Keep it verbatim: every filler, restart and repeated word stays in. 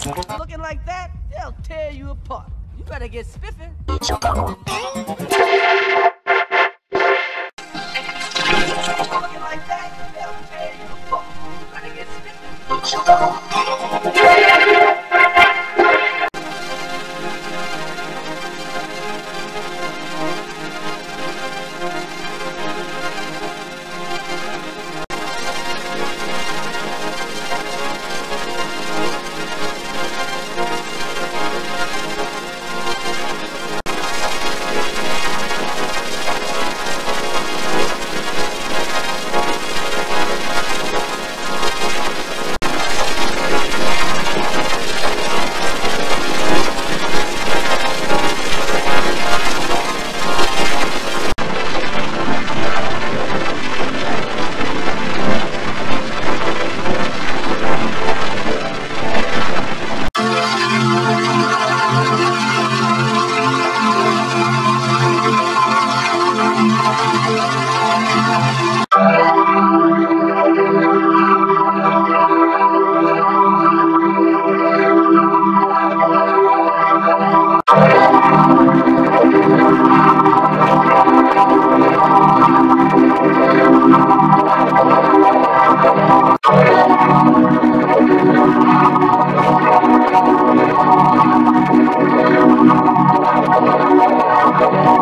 Looking like that, they'll tear you apart. You better get spiffy. Looking like that, they'll tear you apart. You better get spiffy. Come on.